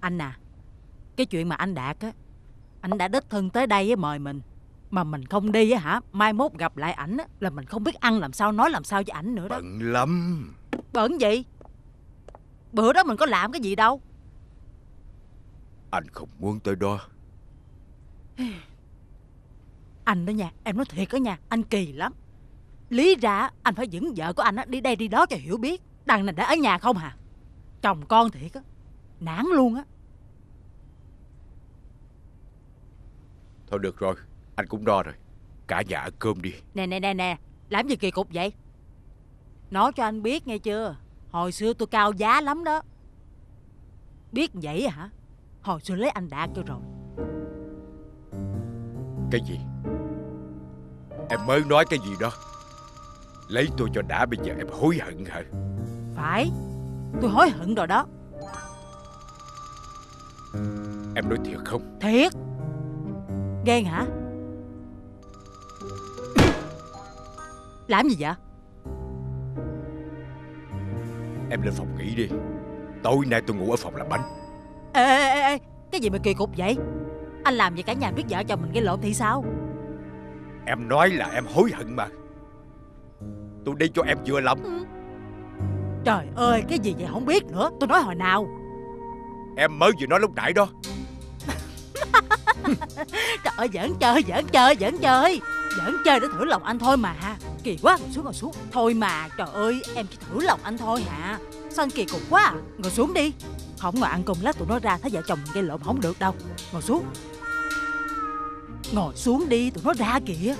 Anh à, cái chuyện mà anh Đạt á, anh đã đích thân tới đây mời mình, mà mình không đi á hả, mai mốt gặp lại ảnh á là mình không biết ăn làm sao, nói làm sao với ảnh nữa đó. Bận lắm. Bận gì? Bữa đó mình có làm cái gì đâu. Anh không muốn tới đó. Anh đó nha, em nói thiệt đó nha, anh kỳ lắm. Lý ra anh phải dẫn vợ của anh á đi đây đi đó cho hiểu biết. Đằng này đã ở nhà không hả? Chồng con thiệt á, nản luôn á. Thôi được rồi, anh cũng no rồi. Cả nhà ăn cơm đi. Nè, làm gì kỳ cục vậy? Nói cho anh biết nghe chưa, hồi xưa tôi cao giá lắm đó. Biết vậy hả? Hồi xưa lấy anh Đạt cho rồi. Cái gì? Em mới nói cái gì đó? Lấy tôi cho đã, bây giờ em hối hận hả? Phải, tôi hối hận rồi đó. Em nói thiệt không? Thiệt. Ghen hả? Làm gì vậy? Em lên phòng nghỉ đi. Tối nay tôi ngủ ở phòng làm bánh. Ê, cái gì mà kỳ cục vậy? Anh làm vậy cả nhà biết vợ chồng mình gây lộn thì sao? Em nói là em hối hận mà. Tôi đi cho em vừa lòng. Trời ơi, cái gì vậy không biết nữa. Tôi nói hồi nào? Em mới vừa nói lúc nãy đó. Trời ơi, giỡn chơi để thử lòng anh thôi mà. Kỳ quá, ngồi xuống. Thôi mà, trời ơi, em chỉ thử lòng anh thôi hả? Sao anh kỳ cục quá à? Ngồi xuống đi. Không ngồi ăn cùng lát tụi nó ra thấy vợ chồng mình gây lộn không được đâu. Ngồi xuống. Ngồi xuống đi, tụi nó ra kìa.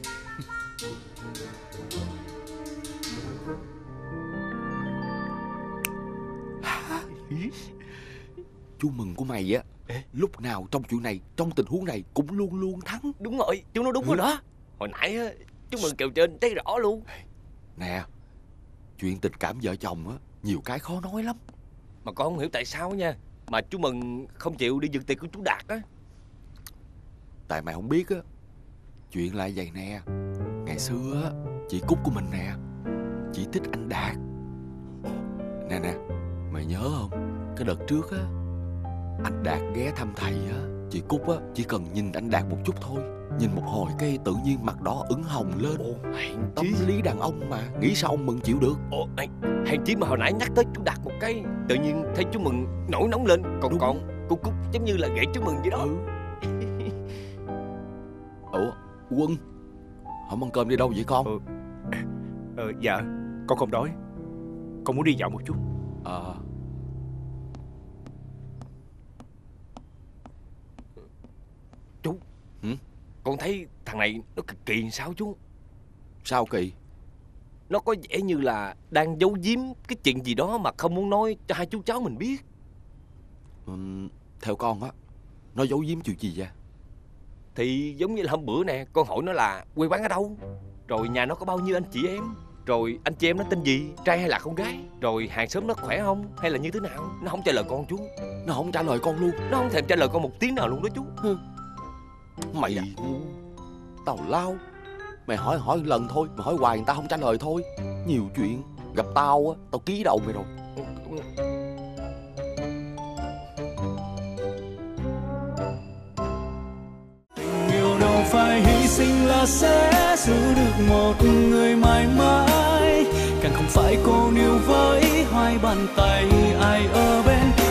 Chú Mừng của mày á, lúc nào trong chuyện này, trong tình huống này cũng luôn luôn thắng. Đúng rồi, chú nói đúng rồi đó. Hồi nãy á, chú Mừng kèo trên thấy rõ luôn. Nè, chuyện tình cảm vợ chồng á, nhiều cái khó nói lắm. Mà con không hiểu tại sao nha, mà chú Mừng không chịu đi giật tiền của chú Đạt á. Tại mày không biết á, chuyện là vậy nè. Ngày xưa á, chị Cúc của mình nè, chị thích anh Đạt. Nè, mày nhớ không? Cái đợt trước á, anh Đạt ghé thăm thầy á, chị Cúc á chỉ cần nhìn anh Đạt một chút thôi, nhìn một hồi cái tự nhiên mặt đỏ ửng hồng lên. Tâm lý đàn ông mà, nghĩ sao ông Mừng chịu được. Hèn chi mà hồi nãy nhắc tới chú Đạt một cái, tự nhiên thấy chú Mừng nổi nóng lên. Còn cô Cúc giống như là ghệ chú Mừng vậy đó. Ủa, Quân, không ăn cơm đi đâu vậy con? Dạ, con không đói. Con muốn đi dạo một chút. Chú, con thấy thằng này nó cực kỳ sao chú? Sao kỳ? Nó có vẻ như là đang giấu giếm cái chuyện gì đó mà không muốn nói cho hai chú cháu mình biết. Theo con á, nó giấu giếm chuyện gì vậy? Thì giống như là hôm bữa nè, con hỏi nó là quê quán ở đâu, rồi nhà nó có bao nhiêu anh chị em, rồi anh chị em nó tên gì, trai hay là con gái, rồi hàng xóm nó khỏe không hay là như thế nào. Nó không trả lời con chú. Nó không trả lời con luôn? Nó không thèm trả lời con một tiếng nào luôn đó chú. Mày tào lao. Mày hỏi lần thôi, mày hỏi hoài người ta không trả lời thôi. Nhiều chuyện. Gặp tao á, tao ký đầu mày rồi. Tình yêu đâu phải hy sinh là sẽ giữ được một người mãi mãi, càng không phải cô níu với hai bàn tay ai ở bên.